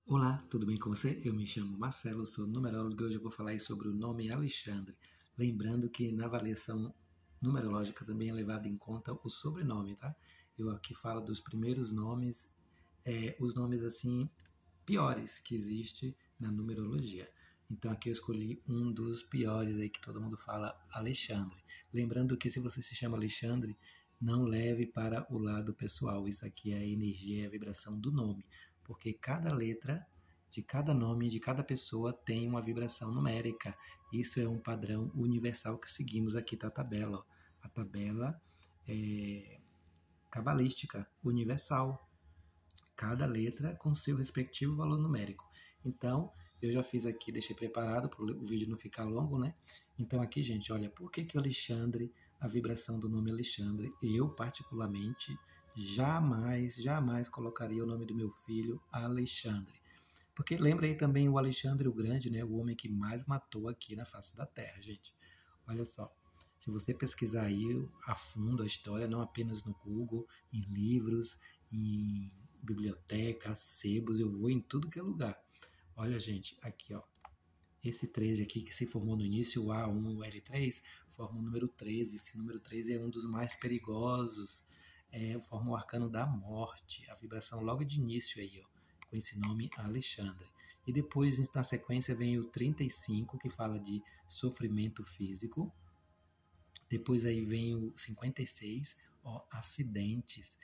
Olá, tudo bem com você? Eu me chamo Marcelo, sou numerólogo e hoje eu vou falar aí sobre o nome Alexandre. Lembrando que na avaliação numerológica também é levado em conta o sobrenome, tá? Eu aqui falo dos primeiros nomes, os nomes assim piores que existe na numerologia. Então aqui eu escolhi um dos piores aí que todo mundo fala, Alexandre. Lembrando que se você se chama Alexandre, não leve para o lado pessoal. Isso aqui é a energia, é a vibração do nome, porque cada letra de cada nome de cada pessoa tem uma vibração numérica. Isso é um padrão universal que seguimos aqui da tabela. Ó. A tabela é cabalística universal, cada letra com seu respectivo valor numérico. Então, eu já fiz aqui, deixei preparado para o vídeo não ficar longo, né? Então aqui, gente, olha, por que o Alexandre, a vibração do nome Alexandre, eu particularmente jamais colocaria o nome do meu filho Alexandre. Porque lembra aí também o Alexandre o Grande, né? O homem que mais matou aqui na face da Terra, gente. Olha só. Se você pesquisar aí a fundo a história, não apenas no Google, em livros, em biblioteca, sebos, eu vou em tudo que é lugar. Olha, gente, aqui, ó. Esse 13 aqui que se formou no início, o A1, o L3, forma o número 13. Esse número 13 é um dos mais perigosos. Forma o arcano da morte, a vibração logo de início aí, ó, com esse nome Alexandre. E depois, na sequência, vem o 35, que fala de sofrimento físico. Depois aí vem o 56, ó, acidentes,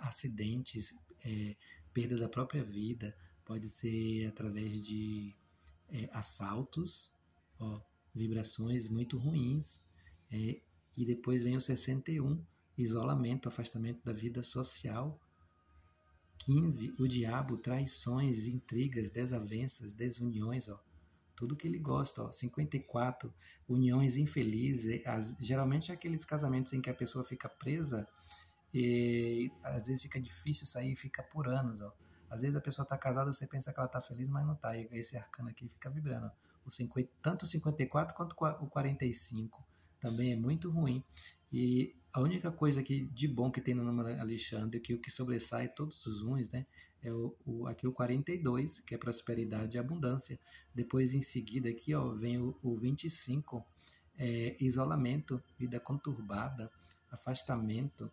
perda da própria vida, pode ser através de assaltos, ó, vibrações muito ruins. E depois vem o 61, isolamento, afastamento da vida social. 15, o diabo, traições, intrigas, desavenças, desuniões, ó, tudo que ele gosta. Ó. 54, uniões infelizes, geralmente é aqueles casamentos em que a pessoa fica presa e às vezes fica difícil sair, fica por anos. Ó. Às vezes a pessoa está casada, você pensa que ela está feliz, mas não está. Esse arcano aqui fica vibrando. Ó. Tanto o 54 quanto o 45 também é muito ruim. E a única coisa que, de bom que tem no nome Alexandre, que o que sobressai todos os uns, né, é aqui o 42, que é prosperidade e abundância. Depois, em seguida, aqui ó, vem o 25, isolamento, vida conturbada, afastamento,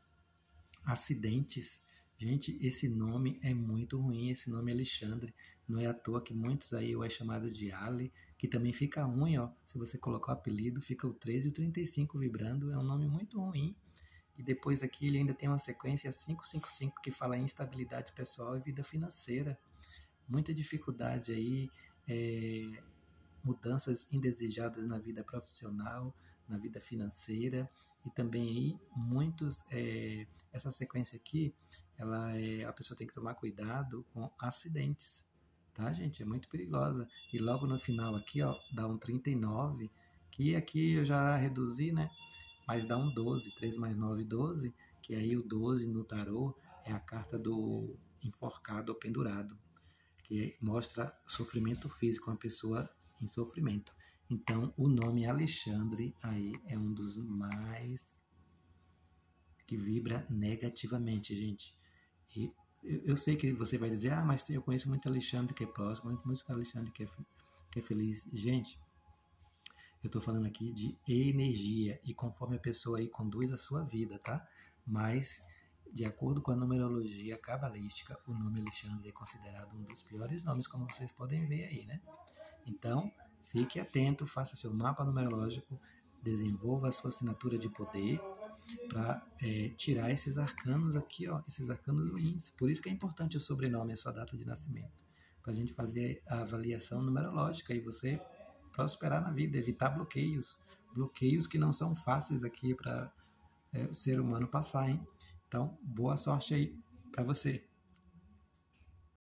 acidentes. Gente, esse nome é muito ruim, esse nome é Alexandre. Não é à toa que muitos aí o é chamado de Ali, que também fica ruim, ó. Se você colocar o apelido, fica o 13 e o 35 vibrando. É um nome muito ruim. E depois aqui ele ainda tem uma sequência 555 que fala em instabilidade pessoal e vida financeira. Muita dificuldade aí, mudanças indesejadas na vida profissional, na vida financeira e também aí muitos essa sequência aqui, a pessoa tem que tomar cuidado com acidentes, tá, gente? É muito perigosa. E logo no final aqui, ó, dá um 39, que aqui eu já reduzi, né? Mas dá um 12, 3 mais 9, 12, que aí o 12 no tarô é a carta do enforcado ou pendurado, que mostra sofrimento físico, uma pessoa em sofrimento. Então, o nome Alexandre aí é um dos mais que vibra negativamente, gente. E eu sei que você vai dizer, mas eu conheço muito Alexandre que é próximo, muito Alexandre que é feliz. Gente, eu estou falando aqui de energia e conforme a pessoa aí conduz a sua vida, tá? Mas, de acordo com a numerologia cabalística, o nome Alexandre é considerado um dos piores nomes, como vocês podem ver aí, né? Então, fique atento, faça seu mapa numerológico, desenvolva a sua assinatura de poder para tirar esses arcanos aqui, ó, esses arcanos ruins. Por isso que é importante o sobrenome, a sua data de nascimento, para a gente fazer a avaliação numerológica e você prosperar na vida, evitar bloqueios que não são fáceis aqui para o ser humano passar, hein? Então, boa sorte aí para você.